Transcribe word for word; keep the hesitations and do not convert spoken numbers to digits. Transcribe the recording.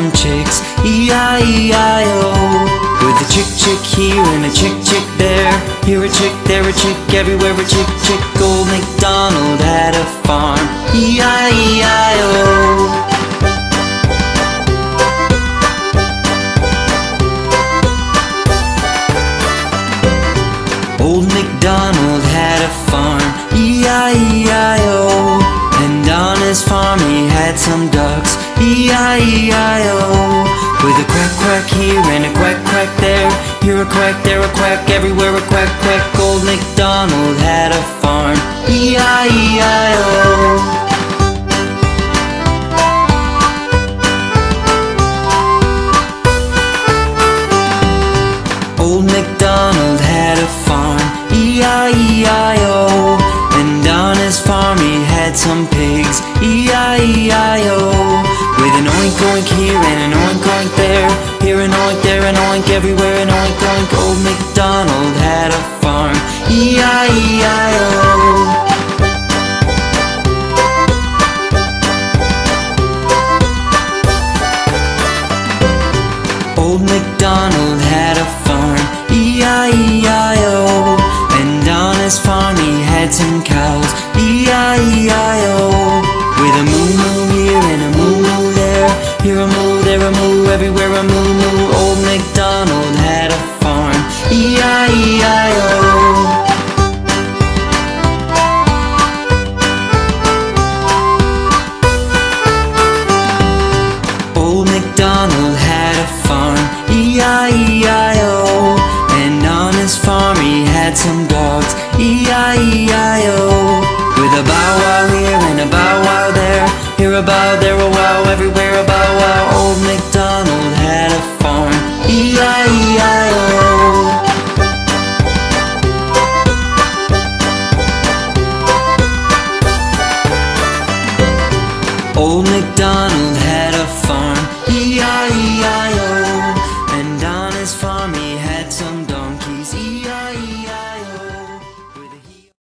some chicks, E I E I O. With a chick chick here and a chick chick there, here a chick, there a chick, everywhere a chick chick. Old MacDonald had a farm, E I E I O. Old MacDonald had a farm, E I E I O. And on his farm he had some ducks, E I E I O. With a quack quack here and a quack quack there, here a quack, there a quack, everywhere a quack quack. Old MacDonald had a farm, E I E I O. Old MacDonald had a farm, E I E I O. And on his farm he had some pigs, E I E I O. With an oink oink here and an oink oink there, here an oink, there an oink, everywhere an oink oink. Old MacDonald had a farm, E I E I O. Old MacDonald had a farm, E I E I O. And on his farm he had some cows, E I E I O. With a moo moo here and a moo moo there, here a moo, there a moo, everywhere a moo moo. Old MacDonald had a farm, E I E I O. Old MacDonald